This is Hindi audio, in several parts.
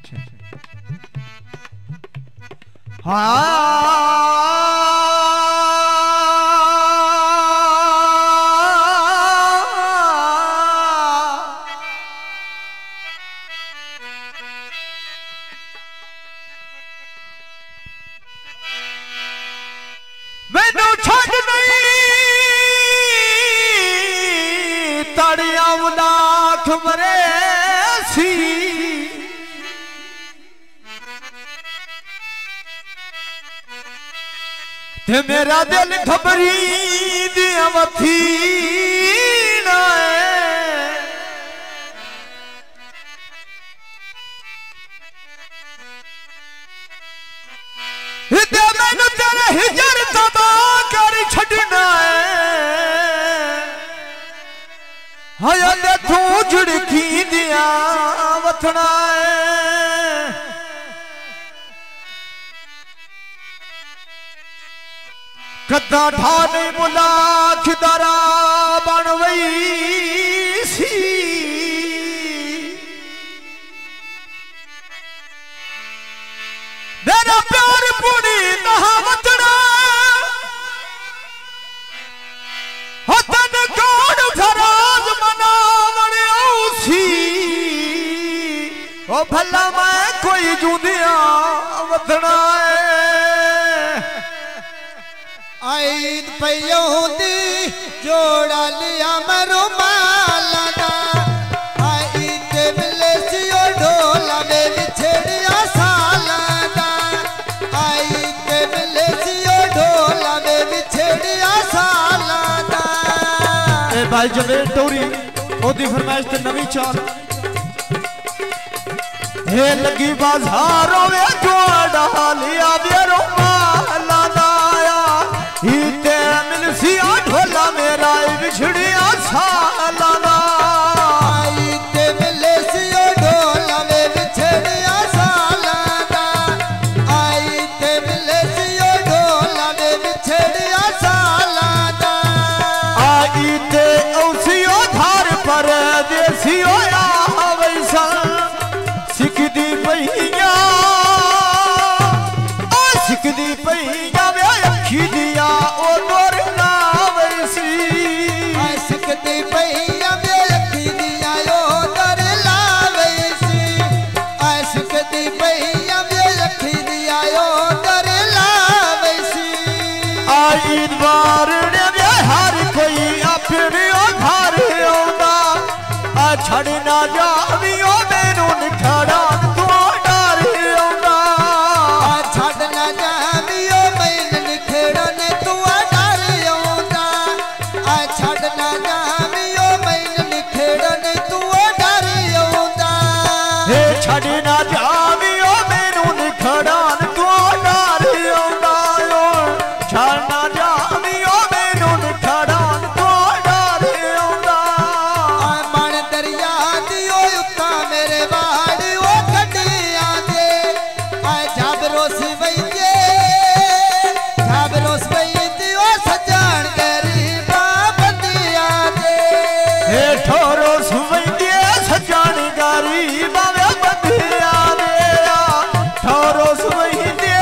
मैनू छड़ नहीं तड़िया लाख मरे सी ते मेरा दिल खबरी दिया मथी ना मैनू तेरे हिजर तबाह कर छड़ना है तू झुड़की दिया वथना कदा ठाने मुलाख दरा बन वई सी मेरा प्यार पूरी नहा वतना हतन कौन फराज मनावण सी ओ भला मैं कोई जूदिया वतना आईद पयोंदी जोड़ा लिया मरो माला आईद मिले सियो ढोला में बिछड़िया साला आईद मिले सियो ढोला में बिछड़िया साला ए भाई जवेद टोरी ओदी फरमाइश ते नवी चाल हे लगी बाजारों में जोड़ा लिया बेरो माला मिलसिया ढोला मेरा बिछड़िया सालाना आईते मिलसियो ढोला में बिछड़िया सालाना आईते मिलसियो ढोला में बिछड़िया सालाना आईते औसियो धार पर देसियो वैसा सिकदी पहिया सिकदी पहिया वे अखी दिया ओ सिकदी पहिया में अखी दिया ओ दर लावैसी सिकदी पहिया में अखी दिया ओ दर लावैसी आई बार ने हर कोई अपने घर आउंदा छड़ ना जावियो मैनू निखड़ा तू डर आउंदा छड़ ना जावियो मैनू निखड़ा ने तू डर आउंदा छड़ ना जावियो मैनू निखड़ा ने तू डर आउंदा हे छड़ ना जावियो मैनू निखड़ा तू डर आउंदा छड़ ना जावियो मैनू निखड़ा तू डर आउंदा मन दरिया दियो उत्ता मेरे बाड़ी ओ कटिया दे जाबरोस वैये जाबरोस वैये दियो सजान गरीबा बंदिया दे हे ठोरो सुवैंदे सजान गरीबा बंदिया दे ठोरो सुवैंदे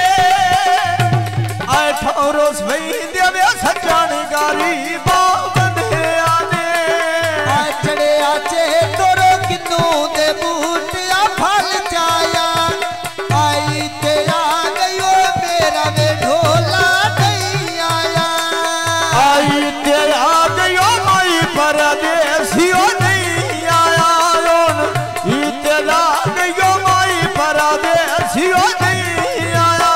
ठोरो सुवैंदे सजान गरीबा बंदिया दे चढ़े आचे तोरो किन्नू दे बूटिया फल जाया आई ते आ गयो मेरा वे ढोला नहीं आया आई ते आ गयो माई परदेसियो नहीं आया ते आ गयो माई परदेसियो नहीं आया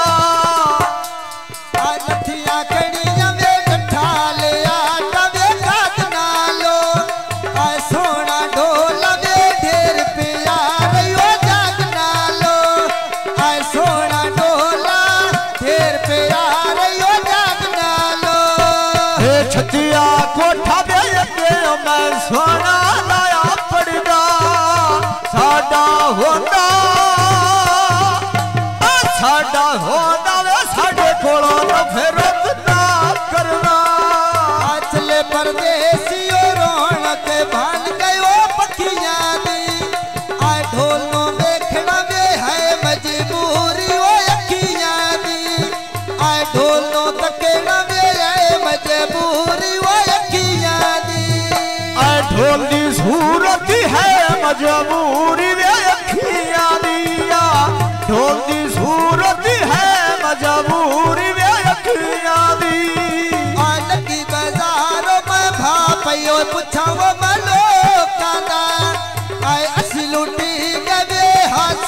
लठिया कड़िया वे कट्ठा लिया तवे काट नालो सोना ढोला वे ढेर पिया रयो जाग नालो सोना ढोला ढेर पिया रयो जाग नालो हे छतिया कोठा बे मैं सोना लाया पड़दा साडा होंदा वे साडे कोलों तो फिर ना करना चले परदेसियो रौनक भान गयो पखियां दी ढोल नो देखना वे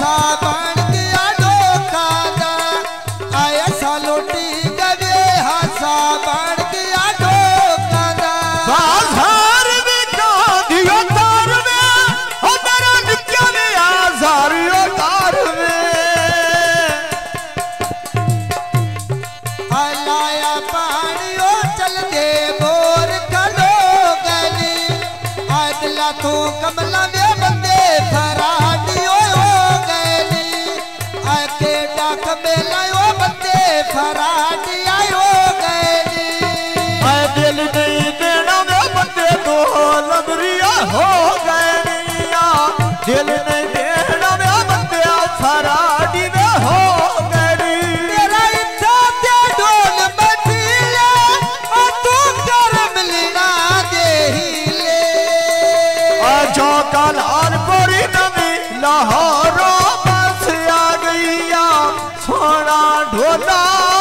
सा बन गया ढोका दा ऐसा लोटी गवे हासा बन गया ढोका दा बाजार में कांधियों तार में ओ मेरा निक्या में आजारियों तार में लाया पानियो चल दे बोर कलो गली आदला तो कमला में बंदे फराडियो हो गली आके डाक में लायो बंदे फराडिया हो गली मैं दिल नहीं देना में बंदे दो लबरिया हो गए दिल नहीं देना में बंदे फराडी में हो गए तेरा इच्छा ते ढोल बजीले और तू कर मिलना दे हिले जो कलाल पूरी नवी लाहौरों बस आ गईया सोना ढोला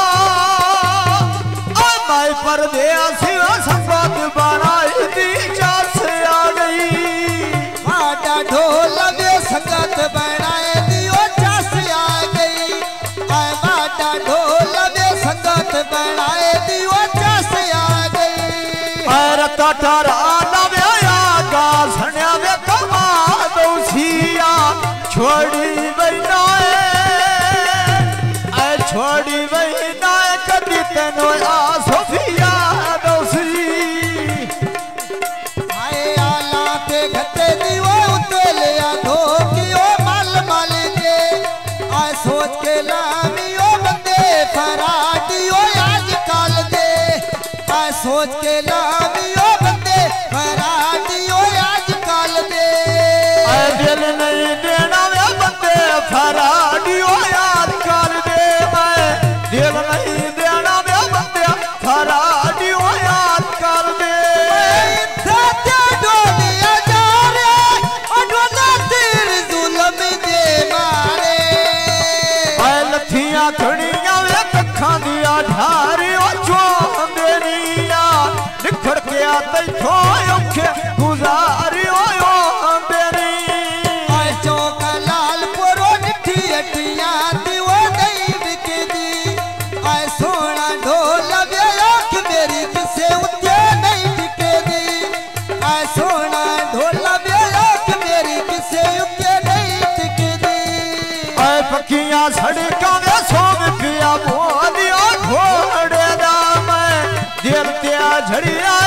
मैं परदेसी संगत बनाई दी चास आ गई माटा ढोल वे संगत बनाए दियो चास आ गई माटा ढोल वे संगत बनाए दियो चास आ गई और कटरा नव्या गा सण्या वे कमा दौसिया छोड़ी बैनाए छोड़ी बैनाए कदी तेनो आ सोफिया दौसी आए आला के घटे दियो उतले आ धोकियो माल माल दे आ सोच के लामियो बंदे फराडियो आज काल दे आ सोच के लामियो बंदे फराडियो आज काल दे दिल नहीं देना वे बंदे फराडियो याद कर दे मैं दिल नहीं देना वे बंदे फराडियो याद कर दे सत्य डोलिया जा रे और डोला तीर जुल्म दे मारे लथियां खड़ियां वे कखा दिया ढारियो चोंदेरिया निखड़ के आते खोखे गुजारियो बेरी चौक लाल पुरो निठी अटिया दिवो नहीं बिकदी आए सोना ढोल व्याख मेरी किसे उते नहीं टिकदी आए सोना ढोल व्याख मेरी किसे उते नहीं टिकदी आए पखियां सड़का में सोम पिया बोलिया घोड़े दा मैं दिल त्या झड़िया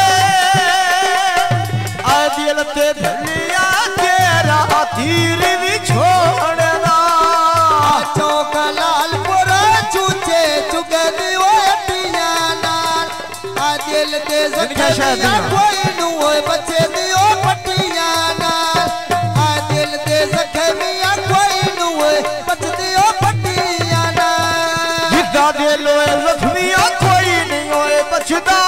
आए दिल ते धलिया तेरा तीर भी छोड़ना चौक लाल पुरा चूचे चुगदी वो अटिया नाल आ दिल ते जखमिया कोई नु होए बचे दियो पटिया नाल आ दिल ते जखमिया कोई नु होए बच दियो पटिया नाल जिदा दिल होए जख्मिया कोई नहीं होए बचदा